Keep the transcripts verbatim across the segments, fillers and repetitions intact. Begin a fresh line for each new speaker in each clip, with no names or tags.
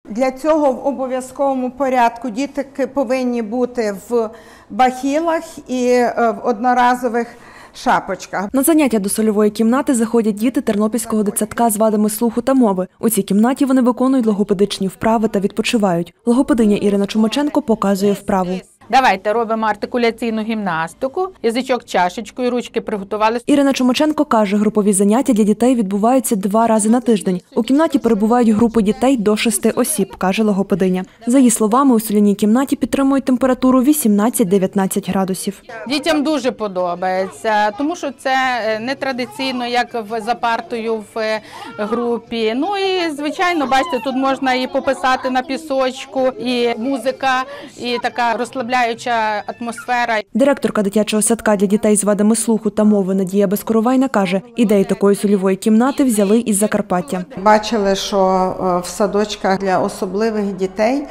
Для цього в обов'язковому порядку діти повинні бути в бахілах і в одноразових шапочках.
На заняття до сольової кімнати заходять діти Тернопільського дитсадка з вадами слуху та мови. У цій кімнаті вони виконують логопедичні вправи та відпочивають. Логопединя Ірина Чумаченко показує вправу.
Давайте робимо артикуляційну гімнастику, язичок чашечкою, ручки приготували.
Ірина Чумаченко каже, групові заняття для дітей відбуваються два рази на тиждень. У кімнаті перебувають групи дітей до шести осіб, каже логопединя. За її словами, у соляній кімнаті підтримують температуру вісімнадцять-дев'ятнадцять градусів.
Дітям дуже подобається, тому що це не традиційно, як за партою в групі. Ну і, звичайно, бачите, тут можна і пописати на пісочку, і музика, і така розслабляюча атмосфера.
Директорка дитячого садка для дітей з вадами слуху та мови Надія Безкоровайна каже, ідею такої сольової кімнати взяли із Закарпаття.
Бачили, що в садочках для особливих дітей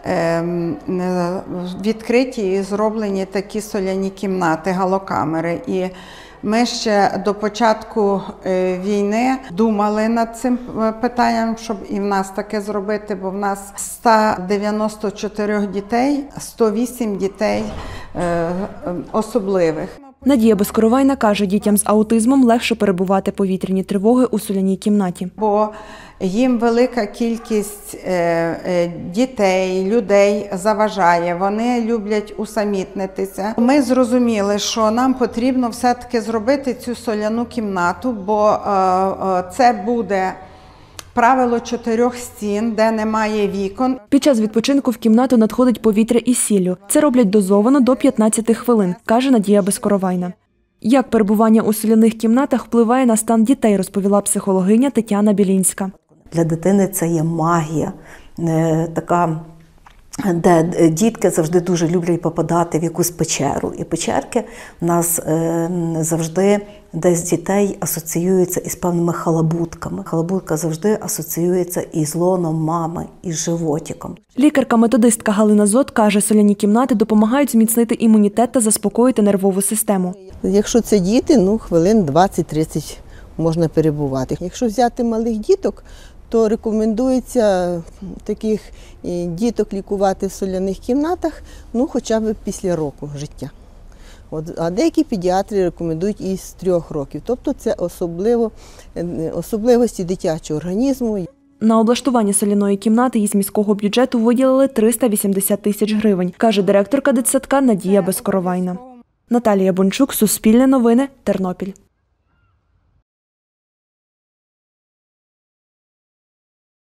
відкриті і зроблені такі соляні кімнати, галокамери. І ми ще до початку війни думали над цим питанням, щоб і в нас таке зробити, бо в нас з ста дев'яноста чотирьох дітей, сто вісім дітей особливих.
Надія Безкоровайна каже, дітям з аутизмом легше перебувати повітряні тривоги у соляній кімнаті.
Бо їм велика кількість дітей, людей заважає, вони люблять усамітнитися. Ми зрозуміли, що нам потрібно все-таки зробити цю соляну кімнату, бо це буде правило чотирьох стін, де немає вікон.
Під час відпочинку в кімнату надходить повітря із сіллю. Це роблять дозовано до п'ятнадцяти хвилин, каже Надія Безкоровайна. Як перебування у соляних кімнатах впливає на стан дітей, розповіла психологиня Тетяна Білінська.
Для дитини це є магія, така, де дітки завжди дуже люблять попадати в якусь печеру. І печерки в нас завжди десь дітей асоціюються із певними халабутками. Халабутка завжди асоціюється із лоном мами, із животиком.
Лікарка-методистка Галина Зот каже, соляні кімнати допомагають зміцнити імунітет та заспокоїти нервову систему.
Якщо це діти, ну хвилин двадцять-тридцять можна перебувати. Якщо взяти малих діток, то рекомендується таких діток лікувати в соляних кімнатах, ну хоча б після року життя. От, а деякі педіатри рекомендують і з трьох років. Тобто це особливо, особливості дитячого організму.
На облаштування соляної кімнати із міського бюджету виділили триста вісімдесят тисяч гривень, каже директорка дитсадка Надія Безкоровайна. Наталія Бончук, Суспільне новини, Тернопіль.